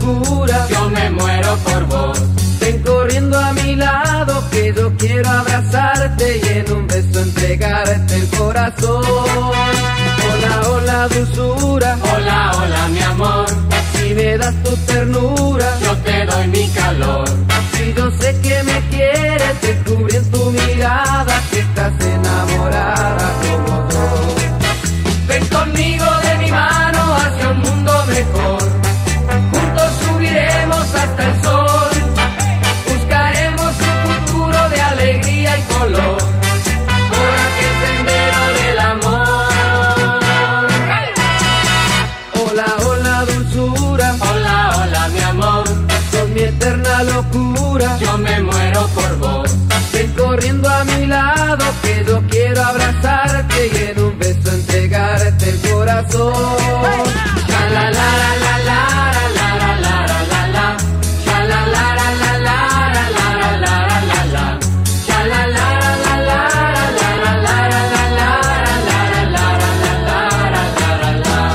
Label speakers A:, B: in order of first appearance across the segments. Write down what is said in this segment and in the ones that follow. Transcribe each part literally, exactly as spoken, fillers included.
A: locura,
B: yo me muero por vos.
A: ven corriendo a mi lado que yo quiero abrazarte y en un beso entregarte el corazón. Hola, hola dulzura,
B: Hola, hola mi amor,
A: si me das tu ternura,
B: yo te doy mi calor.
A: si yo sé que me quieres, descubrí en tu mirada que estás enamorada como yo.
B: Ven conmigo de mi mano hacia un mundo mejor. Juntos subiremos hasta el sol. Buscaremos un futuro de alegría y color por aquel sendero del amor.
A: Hola, hola dulzura,
B: Hola, hola mi amor,
A: sos mi eterna locura,
B: yo me muero por vos.
A: ven corriendo a mi lado que yo quiero abrazarte y en un beso entregarte el corazón.
B: La la la la la la la la la la la. La la la la la la la la la la la. La la la la la la la la la la la la la la.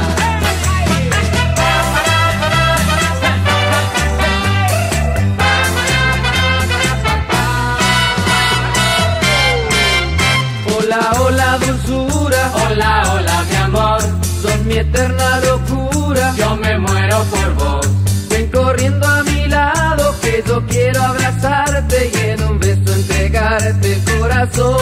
A: Hola, hola dulzura,
B: Hola, hola mi amor,
A: sos mi eterna locura,
B: yo me muero por vos.
A: ven corriendo a mi lado que yo quiero abrazarte y en un beso entregarte el corazón.